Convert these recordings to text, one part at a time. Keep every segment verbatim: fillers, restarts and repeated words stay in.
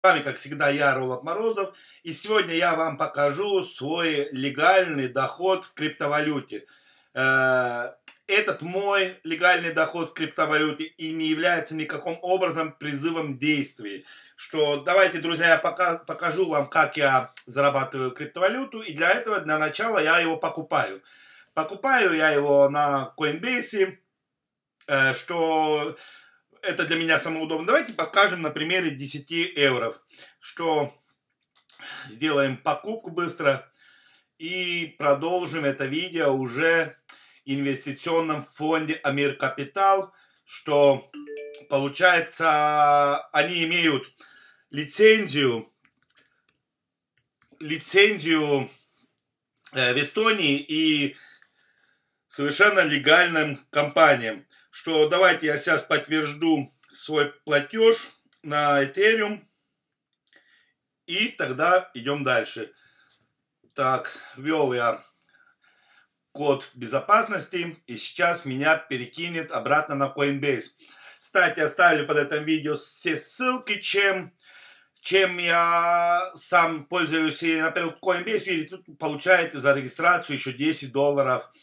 С вами, как всегда, я, Роланд Морозов, и сегодня я вам покажу свой легальный доход в криптовалюте. Этот мой легальный доход в криптовалюте и не является никаким образом призывом действий. Что давайте, друзья, я показ, покажу вам, как я зарабатываю криптовалюту, и для этого, для начала, я его покупаю. Покупаю я его на Coinbase, что... Это для меня самое удобное. Давайте покажем на примере десяти евро, что сделаем покупку быстро и продолжим это видео уже в инвестиционном фонде Амир Капитал, что получается они имеют лицензию, лицензию в Эстонии и совершенно легальным компаниям. Что давайте я сейчас подтвержду свой платеж на Ethereum. И тогда идем дальше. Так, ввел я код безопасности. И сейчас меня перекинет обратно на Coinbase. Кстати, оставлю под этим видео все ссылки, чем, чем я сам пользуюсь. И, например, Coinbase, видите, тут получаете за регистрацию еще десять долларов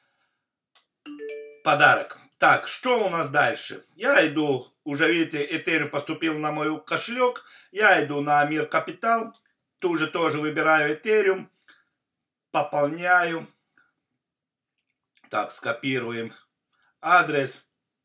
подарок. Так, что у нас дальше? Я иду, уже видите, Ethereum поступил на мой кошелек. Я иду на Амир Капитал. Тут же тоже выбираю Ethereum. Пополняю. Так, скопируем адрес.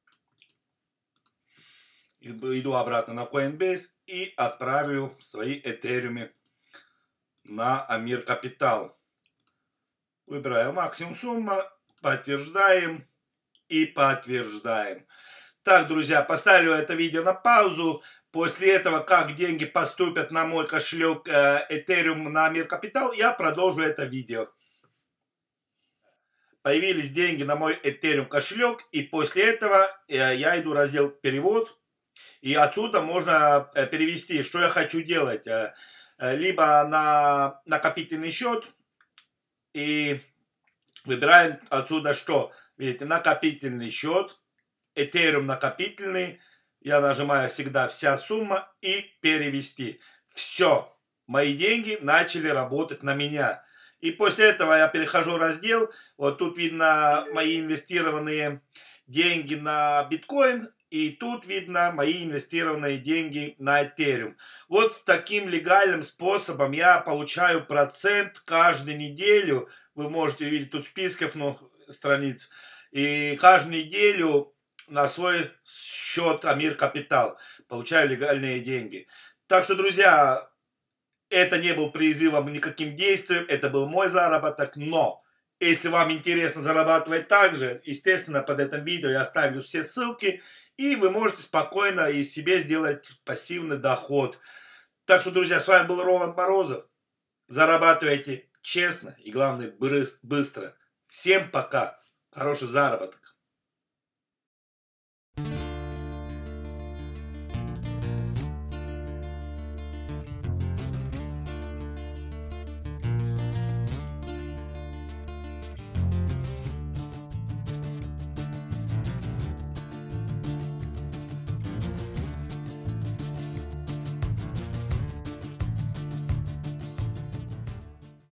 Иду обратно на Coinbase и отправлю свои Ethereum на Амир Капитал. Выбираю максимум сумма. Подтверждаем. И подтверждаем. Так, друзья, поставлю это видео на паузу. После этого, как деньги поступят на мой кошелек э, Ethereum на Амир Капитал, я продолжу это видео. Появились деньги на мой Ethereum кошелек. И после этого э, я иду в раздел перевод. И отсюда можно э, перевести, что я хочу делать. Э, э, либо на накопительный счет. И выбираем отсюда что? Видите, накопительный счет, Ethereum накопительный, я нажимаю всегда вся сумма и перевести. Все, мои деньги начали работать на меня. И после этого я перехожу в раздел, вот тут видно мои инвестированные деньги на биткоин, и тут видно мои инвестированные деньги на Ethereum. Вот таким легальным способом я получаю процент каждую неделю. Вы можете видеть тут списков, но страниц. И каждую неделю на свой счет Амир Капитал получаю легальные деньги. Так что, друзья, это не был призывом никаким действием, это был мой заработок. Но, если вам интересно зарабатывать так же, естественно, под этим видео я оставлю все ссылки. И вы можете спокойно и себе сделать пассивный доход. Так что, друзья, с вами был Роланд Морозов. Зарабатывайте честно и, главное, быстро. Всем пока. Хороший заработок.